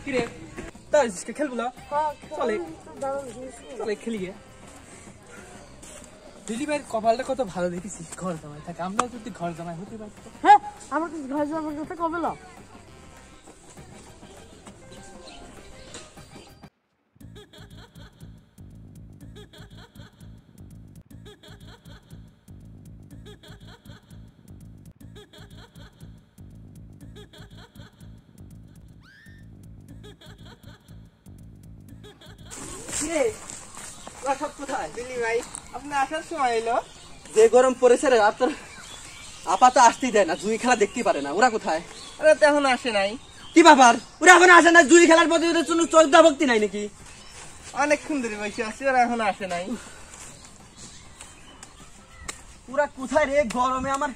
কিরে তার জিসকে খেলবো না চলে চলে খেলি গে দিলি ভাই কপালটা কত ভালো দেখেছিস ঘর জামাই থাকে আমরাও যদি ঘর জামাই হতে পারতো হ্যাঁ আমরা তো ঘর জামাই করতে কবে না যে গরম পড়েছে রে আপনার আপাতত আসতেই দেয় না জুই খেলা দেখতে পারে না ওরা কোথায় আরে তো এখন আসে নাই কি ব্যাপার ওরা এখন আসে না জুই খেলার প্রতি ওদের কোনো শ্রদ্ধা ভক্তি নাই নাকি অনেকক্ষণ ধরে বসে আছি ওরা এখন আসে নাই ওরা কোথায় রে গরমে আমার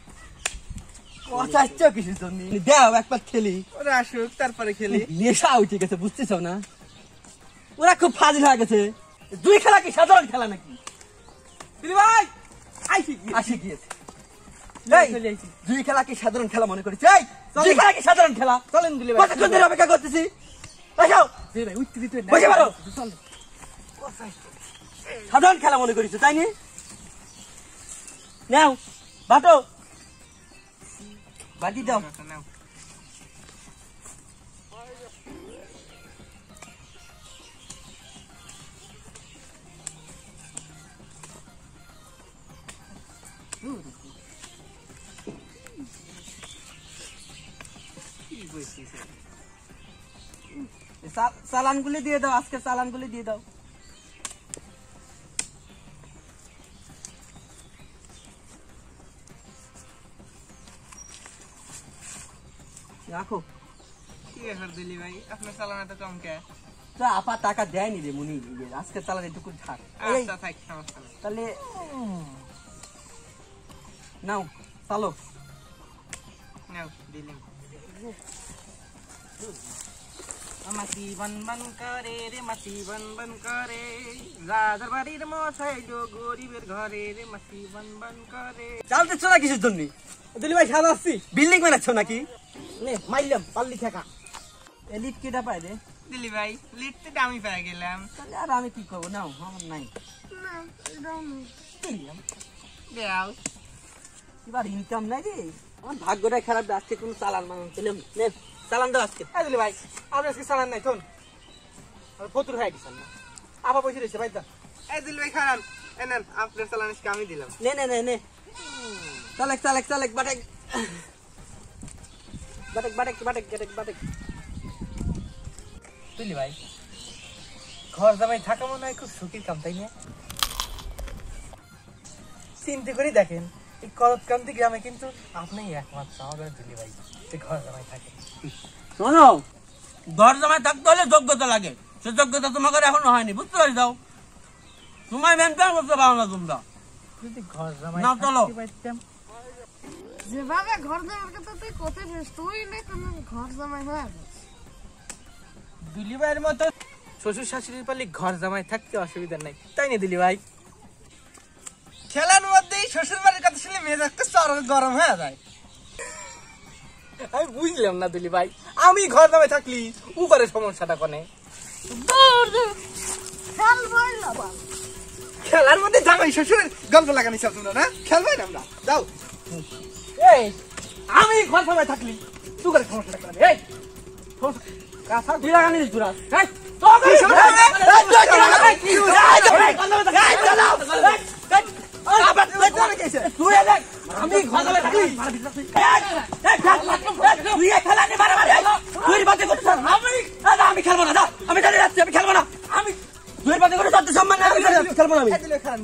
কচাচ্ছ কিছুর জন্য দেও একবার খেলি ওরা আসুক তারপরে খেলি নেশা উঠে গেছে বুঝতেছ না ওরা খুব ফাজিল হয়ে গেছে জুই খেলা কি সাধারণ খেলা নাকি দিদি ভাই আসি গিয়েছে জুই খেলা কি সাধারণ খেলা মনে করেছে জুই খেলা কি সাধারণ খেলা চলেন দিলি ভাই কতক্ষণ ধরে অপেক্ষা করতেছি সাধারণ খেলা মনে করেছো তাই নি নাও বাটো বাটি দাও চালানগুলি দিয়ে দাও আজকে চালানগুলি দিয়ে দাও রাখো কি ব্যাপার দিলি ভাই আপনার চালান এত কম কে আপা টাকা দেয়নি রে মুনি আজকে চালান এটুকু থাক আচ্ছা থাক সমস্যা নেই তাহলে নাও চালো নাও দিলি মাটি বন বন করে রে মাটি বন বন করে রাজার বাড়ির মশাই গো গরিবের ঘরে রে মাটি বন বন করে চালতেছ না কিছুর জন্য দিলি ভাই সাদা আসছি বিল্ডিং বানাচ্ছ নাকি নে মাইলাম পাল্লি থাকা লিফট কেটা পায় রে দিলি ভাই লিফটে আমি পেয়ে গেলাম তাহলে আর আমি কি করবো নাও আমার নাই দেও এবার ইনকাম নাই রে আমার ভাগ্যটাই খারাপ আজকে কোনো চালান মানান পেলাম নে চালান দাও আজকে দিলি ভাই আপনি আজকে চালান নাই শোন ফতুর হয়ে গেছেন না আপা পয়সা রয়েছে ভাই দা দিলি ভাই খারান এনেন আপনার চালান আজকে আমি দিলাম নে নে নে নে চালেক চালেক চালেক বাটেক বাটেক বাটেক বাটেক বাটেক বাটেক দিলি ভাই ঘর জামাই থাকা মনে হয় খুব সুখের কাম তাই না চিন্তা করে দেখেন এই করতকান্তি গ্রামে কিন্তু আপনি একমাত্র আমাদের দিলি ভাই ঘর জামাই থাকে শোনো ঘর জামাই থাকতে হলে যোগ্যতা লাগে সে যোগ্যতা তোমাকে এখনো হয়নি বুঝতে পারি যাও তোমায় মেনটেন করতে পারো না তোমরা যদি ঘর জামাই না চলো যেভাবে ঘর জামাই কথা তুই কোথায় তুই না কোনো ঘর জামাই হয়ে দিলি ভাইয়ের মতো শ্বশুর শাশুড়ির পালি ঘর জামাই থাকতে অসুবিধা নাই তাই না দিলি ভাই খেলার মধ্যেই শ্বশুর বাড়ির কথা শুনলে মেজাজ তো চরম গরম হয়ে যায় আমি বুঝলাম না দিলি ভাই আমি ঘর জামাই থাকলি উপরে সমস্যাটা কোনে খেলার মধ্যে জামাই শ্বশুরের গল্প লাগানি সব তোমরা না খেলবাই না আমরা যাও এই আমি ঘর জামাই থাকলি তুই করে সমস্যাটা কোনে এই কাঁথা তুই লাগানি দিস তোরা এই আমি ঘর জামাই থাকলি তুই খেলা নি মারা মারা তুই বাতে করছিস আমি খেলবো না আমি জানি যাচ্ছি আমি খেলবো না আমি তুই বাতে করে সত্য সম্মান নাই আমি খেলবো না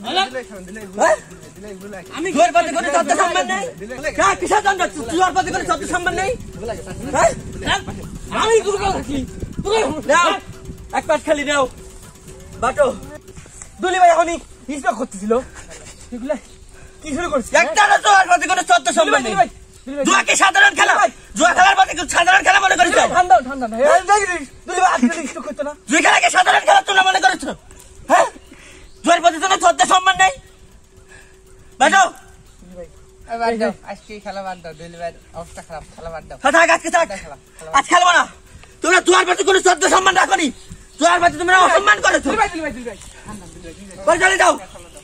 আমি ঘর বাতে করে সত্য সম্মান নাই কা কিসের জন্য তুই আর বাতে করে সত্য সম্মান নাই আমি গুরু থাকলি নাও এক পাশ খেলি নাও বাটো দুলি ভাই এখনই ইসবা করতেছিল এগুলা কি শুরু করছিস একটা না তো আর বাতে করে সত্য সম্মান নেই জুয়া কি সাধারণ খেলা জুয়া খেলার বাতে সাধারণ খেলা মনে করিস ঠান্ডা ঠান্ডা না দুলি ভাই আজকে ইসবা করতে না জুয়া খেলা কি সাধারণ খেলা তোমরা মনে করিস হ্যাঁ জুয়ার প্রতি তো সত্য সম্মান নেই বাটো আজকে খেলা বাদ দাও দুলি ভাই অবস্থা খারাপ খেলা বাদ দাও থাক আজকে থাক আজ খেলবো না তোমরা তোমার প্রতি কোনো শ্রদ্ধা সম্মান রাখনি, তোমার প্রতি তোমরা অসম্মান করেছো। দিলি ভাই বাড়ি চলে যাও।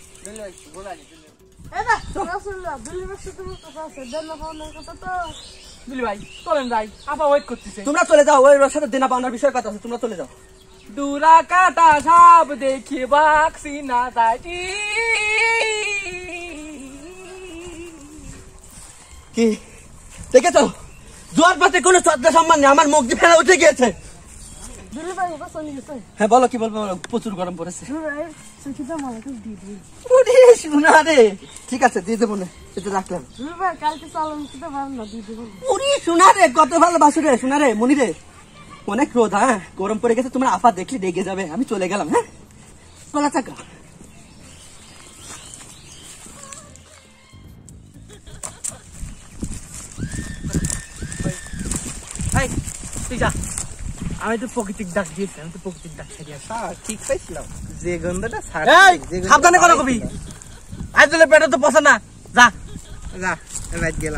রাসূলুল্লাহ দিল্লির সাথে তোমার কথা আছে দেনা পাওনার কথা তো। দিলি ভাই চলেন যাই, আপা ওয়েট করতেছে। তোমরা চলে যাও, ওই ওর সাথে দেনা পাওনার বিষয় কথা আছে, তোমরা চলে যাও। দুরা কাটা সাপ দেখি বাক্সি না যায়। কি দেখেছো, জোয়ার পাতে কোনো শ্রদ্ধা সম্মান নেই, আমার মুখ দিয়ে ফেরা উঠে গিয়েছে। দিল্লি ভাই কথা চলে গেছে। হ্যাঁ বলো, কি বলবো, প্রচুর গরম পড়েছে। ভাই সুখিতা মালাকে দিয়ে দিই। ওরে শোনা রে, ঠিক আছে দিয়ে দেবো না, এটা রাখলাম। ভাই কালকে চালান কিটা ভালো না দিয়ে দেব। ওরে শোনা রে, কত ভালোবাসো রে শোনা রে, মনি রে, অনেক রোদ, হ্যাঁ গরম পড়ে গেছে, তোমরা আপা দেখলে রেগে যাবে, আমি চলে গেলাম। হ্যাঁ চলা চাকা। ভাই তুই যা, আমি তো প্রকৃতিক ডাক দিয়েছি, আমি তো প্রকৃতিক ডাক ছাড়িয়ে আসি। ঠিক পাইছিলাম যে গন্ধটা এই সাবধানে করো কবি, আজ তোলে পেটে তো পছন্দ না, যা যা রাত গেলাম।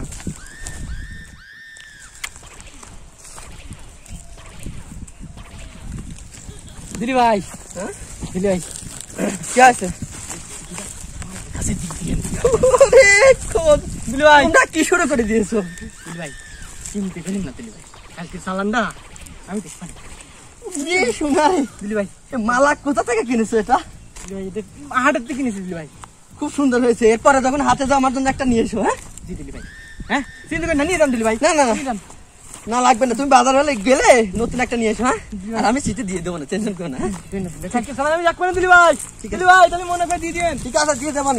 দিলি ভাই, দিলি ভাই কি আছে? কাছে দিক দিয়ে ওরে খোদ, দিলি ভাই, তোমরা কি শুরু করে দিয়েছো? দিলি ভাই চিনতে পারেন না দিলি ভাই, কালকে চালানটা আমি দেখতে পারি। ওরে শোনা রে, দিলি ভাই, এ মালা কোথা থেকে কিনেছো এটা? দিলি ভাই এটা হাটের থেকে কিনেছি দিলি ভাই। খুব সুন্দর হয়েছে, এরপরে যখন হাতে যাও আমার জন্য একটা নিয়ে এসো। হ্যাঁ জি দিলি ভাই, হ্যাঁ চিনতে পারেন না, নিয়ে যান দিলি ভাই। না না না নিয়ে যান। না লাগবে না, তুমি বাজার হলে গেলে নতুন একটা নিয়ে এসো। হ্যাঁ আর আমি সিটে দিয়ে দেবো না, টেনশন করো না। হ্যাঁ? কালকে চালান আমি এক করে দিলি ভাই, দিলি ভাই তাহলে মনে করে দিয়ে দিবেন। ঠিক আছে দিয়ে দেবো নি।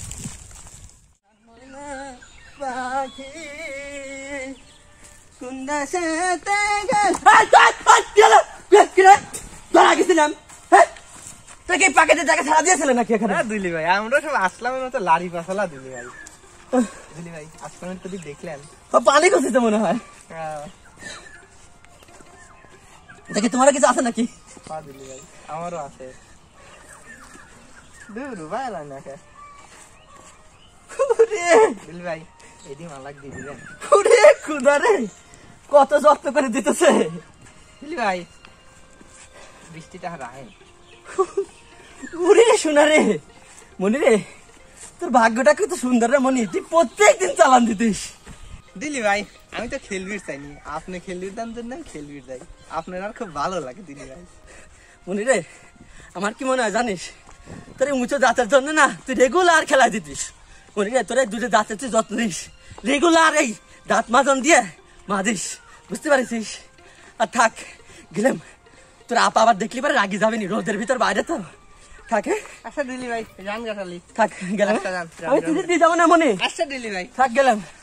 পাকেটে টাকা ছাড়া দিয়েছিলেন নাকি এখানে? হ্যাঁ দিলি ভাই, আমরা সব আসলামের মতো লারি পাছালা দিলি ভাই। দিলি ভাই আসলামের তো দেখলেন পানি খুঁজতে মনে হয়। দেখি তোমার কিছু আছে নাকি? পা দিলি ভাই, আমারও আছে। দূর ভাই না কে দিলি ভাই, এদি মালাক দিয়ে দিলেন। খুদা রে, কত যত্ন করে দিতেছে। দিলি ভাই বৃষ্টিটা রাহে। উরে শোনা রে মনি রে, তোর ভাগ্যটা কত সুন্দর রে মনি, তুই প্রত্যেকদিন চালান দিতিস। দিলি ভাই আমি তো খেলবির চাইনি, আপনি খেলবির দাম জন্য খেলবির যাই, আপনার আর খুব ভালো লাগে দিলি ভাই। মনি রে, আমার কি মনে হয় জানিস, তোর এই উঁচু দাঁতের জন্য না তুই রেগুলার খেলা দিতিস। মনি রে, তোর এই দুটো দাঁতের তুই যত্ন দিস, রেগুলার এই দাঁত মাজন দিয়ে মাজিস, বুঝতে পারিস? আর থাক গেলাম, তোর আপা আবার দেখলি পারে রাগি যাবেনি, রোদের ভিতর বাইরে তো থাকে। আচ্ছা দিলি ভাই, জান গাছালি থাক গেলাম, আচ্ছা, যান, আমি তুই দিয়ে যাবো না মনে, আচ্ছা দিলি ভাই। থাক গেলাম।